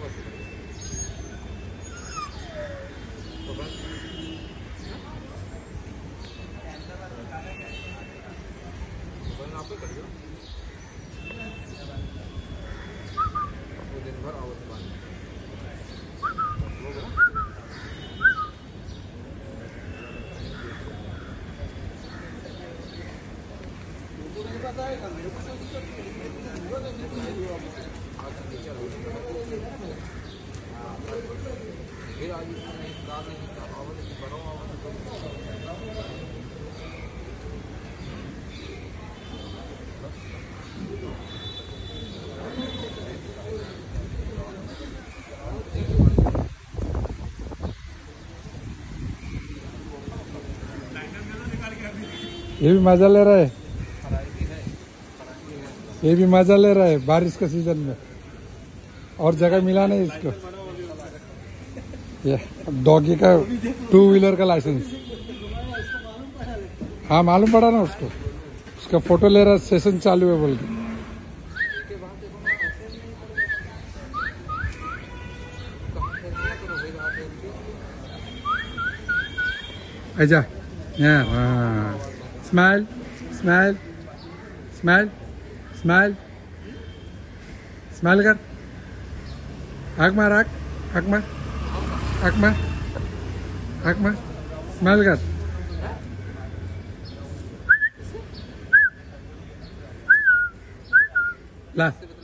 ये भी मजा ले रहा है, ये भी मजा ले रहा है बारिश के सीजन में। और जगह मिला नहीं इसको। ये डॉगी का 2 व्हीलर का लाइसेंस। हाँ मालूम पड़ा ना उसको, उसका फोटो ले रहा, सेशन चालू है बोल के। आजा, हाँ, smile smile smile smile smile कर, आँख मार, आँख मार, आँख मार, आँख मार, स्माइल कर। ला